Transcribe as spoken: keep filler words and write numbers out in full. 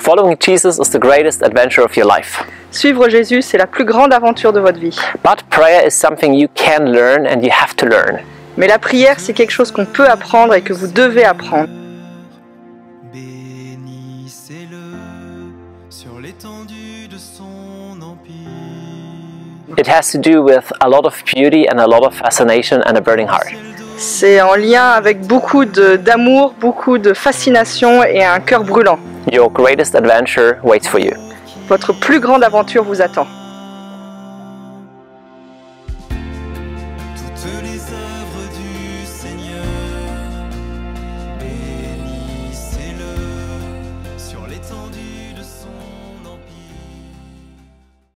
Following Jesus is the greatest adventure of your life. Suivre Jésus, c'est la plus grande aventure de votre vie. But prayer is something you can learn and you have to learn. Mais la prière, c'est quelque chose qu'on peut apprendre et que vous devez apprendre. It has to do with a lot of beauty and a lot of fascination and a burning heart. C'est en lien avec beaucoup de, d'amour, beaucoup de fascination et un cœur brûlant. Your greatest adventure waits for you. Votre plus grande aventure vous attend. Toutes les œuvres du Seigneur